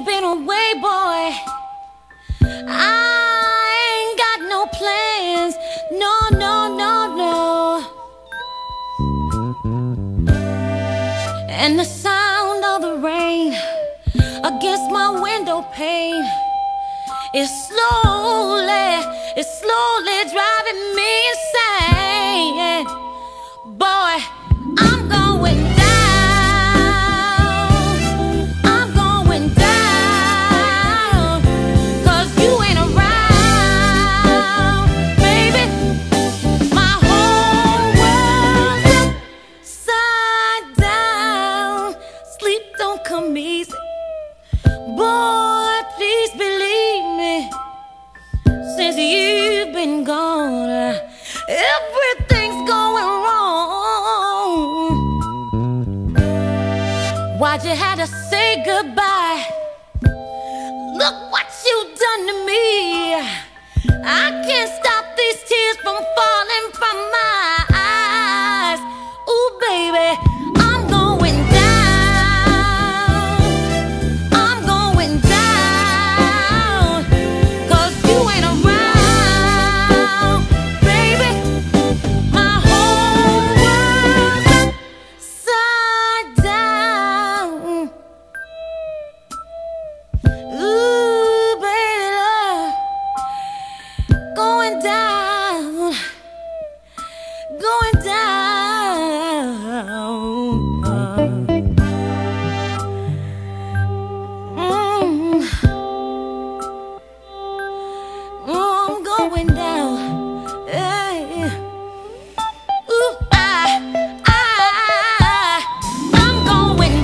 you've been away, boy, I ain't got no plans. No, no, no, no. And the sound of the rain against my window pane is slowly driving me insane. Boy, I'm going down, I'm going down, 'cause you ain't around, baby. My whole world's upside down. Sleep don't come easy, boy, please believe me. Since you've been gone, everything's going wrong. Why'd you have to say goodbye? Look what you've done to me. I can't stop these tears from falling from my eyes. Ooh, baby, I'm going down, I'm going down, 'cause you ain't around, baby. My whole world's upside down. Ooh, baby, love, going down, going down. I'm going down. Hey. Ooh, I'm going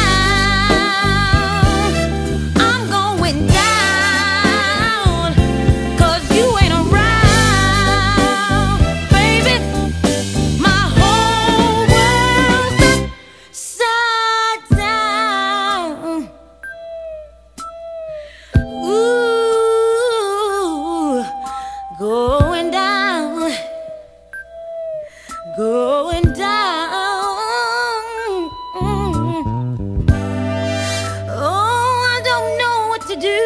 down. I'm going down, 'cause you ain't around, baby. My whole world's upside down. Ooh, going down, going down. Oh, I don't know what to do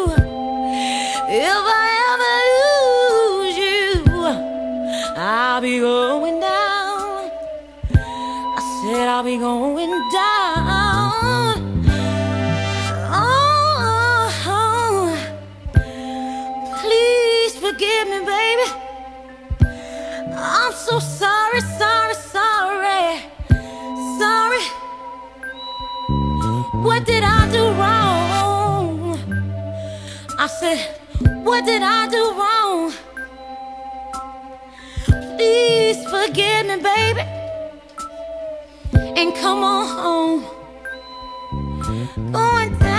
if I ever lose you. I'll be going down. I said I'll be going down. Oh, please forgive me, baby. I'm so sorry, sorry, sorry, sorry. What did I do wrong? I said, what did I do wrong? Please forgive me, baby, and come on home. Going down.